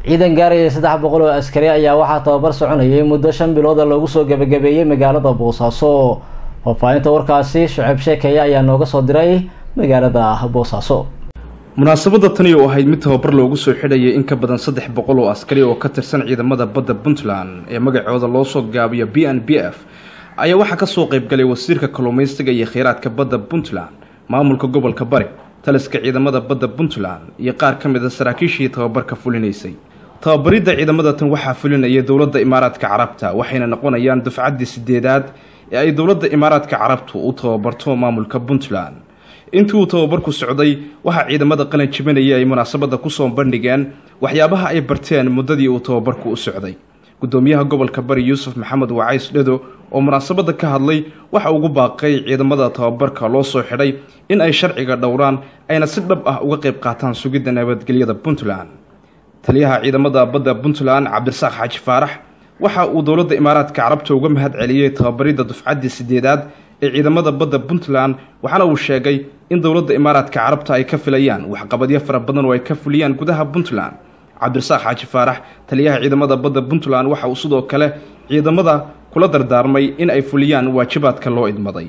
ciidan gaaraya 300 oo askari ayaa waxaa tababar soconayay muddo 5 bilood lagu soo gabagabeeyay magaalada Boosaaso. Faafinta warkaasi Shucayb Sheekay ayaa nooga soo diray magaalada Boosaaso. munaasabada tani oo ahayd mid tababar loogu soo xidhayay in ka badan 300 oo askari oo ka tirsan ciidamada badda Puntland ee magacooda loo soo gaabiyo BNPF ayaa waxa ka soo qayb galay wasiirka kalluumaysiga iyo kheyraadka badda Puntland, maamulka gobolka Bari, taliska ciidamada badda Puntland iyo qaar ka mid ah saraakiishii tababarka fulinaysay. tababarida ciidamada tan waxaa fulinayay dawladda Imaaraadka Carabta waxayna noqonayaan dufcadii 8aad ee ay dawladda Imaaraadka Carabtu u tababarto maamulka Puntland. intii uu tababarku socday waxa ciidamada qalan jibinaya ay munaasabada ku soo bandhigeen waxyaabaha ay barteen muddadii uu tababarku u socday. gudoomiyaha gobolka Bari Yuusuf Maxamed Wacays Dhado oo munaasabada ka hadlay waxa ugu baaqay ciidamada tababarka loo soo xidhay in ay sharciga dhowraan ayna si dhab ah uga qayb qaataan sugidda nabadgelyada Puntland. taliyaha ciidamada badda Puntland Cabdirasaaq Xaaji Faarax waxa uu dawladda Imaaraadka Carabta uga mahad celiyay tababarida dufcadii 8aad ee ciidamada badda Puntland waxana uu sheegay in dawladda Imaaraadka Carabta ay ka filayaan waxqabadyo fara badan oo ay ka fuliyaan gudaha Puntland. Cabdirasaaq Xaaji Faarax taliyaha ciidamada badda Puntland waxa uu sidoo kale ciidamada kula dardaarmay in ay fuliyaan waajibaadka loo idmaday.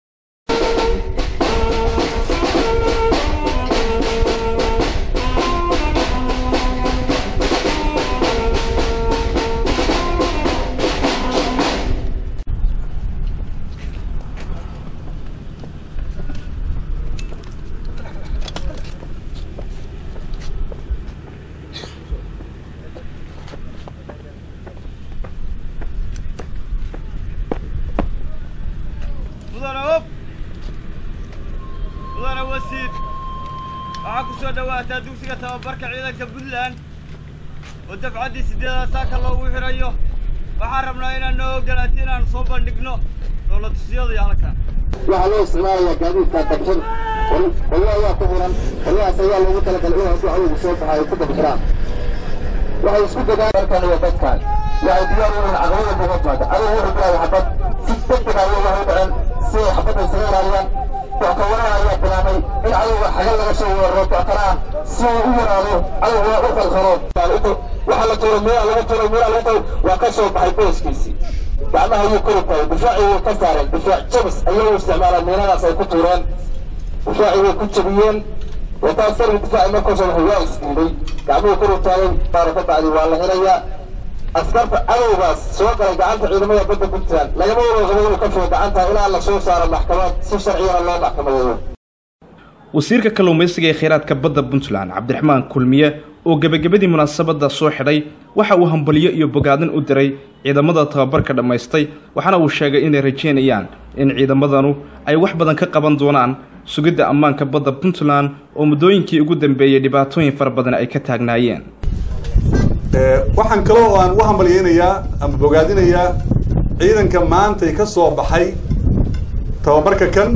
mudane wasiir waxaa ku soo dhawaataa dugsiga tababarka ciidanka Puntland oo dafcadii 8aad saaka loogu xirayo. waxaan rabnaa inaan noo ogolaato inaan soo bandhigno dawlad-tusiyada halkan. waxaa loo isticmaalayaa gaadiidka dabxir walaa ku xiran walaas ayaa loogu talagalay in waxa uu soo baxay ku dabxiraan. waxay isku dadaalaan iyo dadkan waxay diyaar u yihiin aqoonta dadka adiga wuxuu bilaabay xabad si degdeg ah uga dhaceen si xabad ay sameeyaan وكونا يا كلامي العلو حاجة لنا شو الرب كلام سوى أمراله علو وقف الخروج قالوا وحلا ترمي على ترمي على وكسر بحيبوس كيسي بعدها يكون دفاعي وكسر دفاع شمس أيوه استعمال الميناء سيكون دفاعي وكتبيين وتأثر الدفاع ما كسر هو إسكندي قاموا يكونوا تاني طارق بعد والله هنا أسكرت أنا بس سواء كان قاعد عندما يبدأ بنتان لا يمر غير كفر قاعدها إلى الله سوى صار المحكمات سشرعية الله محكمة. wasiirka kalluumaysiga ee kheyraadka badda Puntland Cabdiraxmaan Kulmiye oo gabagabadii munaasabada soo xidhay waxa uu hambaliyo iyo bogaadin u diray ciidamada tababarka dhameystay waxana uu sheegay inay rajeynayaan in ciidamadanu ay wax badan ka qaban doonaan sugidda ammaanka badda Puntland oo muddooyinkii ugu dambeeyay dhibaatooyin fara badan ay ka taagnaayeen. waxaan kale oo aan u hambaliyeynayaa ama bogaadinayaa ciidanka maanta ka soo baxay tababarka kan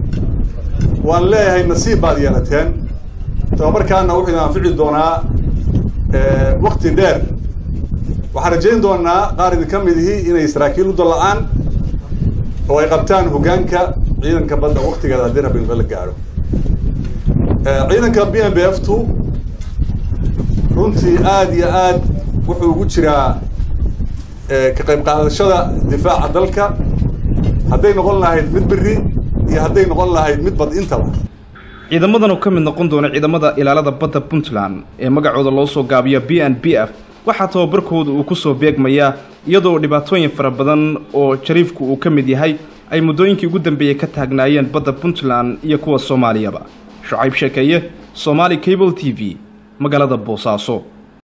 waan leeyahay nasiib baad yeelateen tababarkaana wuxuu anfici doonaa waqti dheer waxaan rajayn doonaa qaar idin ka mid yihiin inay saraakiil u dalacaan oo ay qabtaan hoggaanka ciidanka badda waqtigeeda haddii rabbi la gaaro. ciidanka BNPF runtii aad iyo aad wuxuu ugu jiraa ka qayb qaadashada difaaca dalka hadday noqon lahayd mid biri iyo hadday noqon lahayd mid bad intaba. ciidamadan oo ka mid noqon doona ciidamada ilaalada badda Puntland ee magacooda loo soo gaabiyo BNPF waxa tababarkooda uu ku soo beegmaya iyadoo dhibaatooyin fara badan oo jariifku uu ka mid yahay ay muddooyinkii ugu dambeeyay ka taagnaayeen badda Puntland iyo kuwa Soomaaliyaba. Shucayb Sheekay, Somali Cable TV, magaalada Boosaaso.